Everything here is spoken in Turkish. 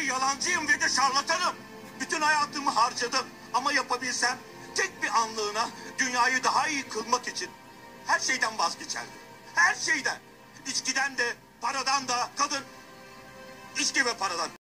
yalancıyım ve de şarlatanım. Bütün hayatımı harcadım ama yapabilsem tek bir anlığına dünyayı daha iyi kılmak için her şeyden vazgeçerdim. Her şeyden. İçkiden de, paradan da, kadın, içki ve paradan.